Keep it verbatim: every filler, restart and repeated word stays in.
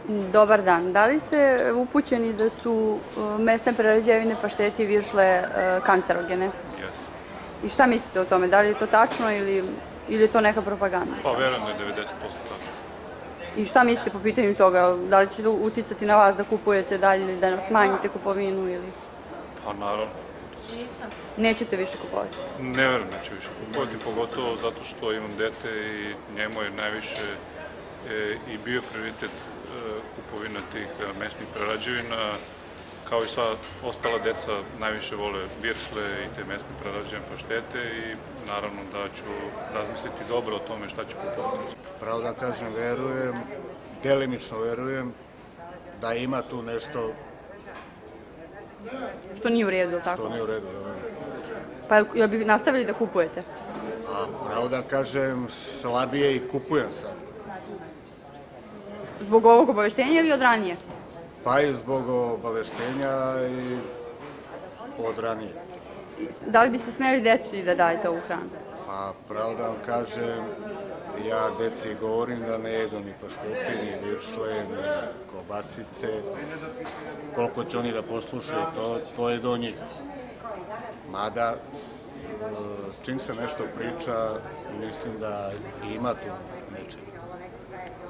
Dobar dan. Da li ste upućeni da su mesne prerađevine, pašteti, viršle kancerogene? Jesam. I šta mislite o tome? Da li je to tačno ili je to neka propaganda? Pa verujem da je devedeset posto tačno. I šta mislite po pitanju toga? Da li će to uticati na vas da kupujete dalje ili da smanjite kupovinu ili... Pa naravno. Nećete više kupovati? Ne verujem da ću više kupovati, pogotovo zato što imam dete i njemu je najviše i bio prioritet kupovina tih mesnih prerađevina. Kao i sva ostala deca najviše vole viršle i te mesne prerađevine paštete i naravno da ću razmisliti dobro o tome šta ću kupovati. Pravo da kažem, verujem, delimično verujem da ima tu nešto... Što nije u redu, tako? Što nije u redu, da. Pa jel bi nastavili da kupujete? Pravo da kažem, slabije i kupujem sad. Zbog ovog obaveštenja ili od ranije? Pa i zbog obaveštenja i od ranije. Da li biste smeli deci da dajete ovu hranu? Pa pravo da vam kažem, ja deci govorim da ne jedu ni paštete, ni viršle, ni kobasice. Koliko će oni da poslušaju, to je do njih. Mada, čim se nešto priča, mislim da ima tu nečega.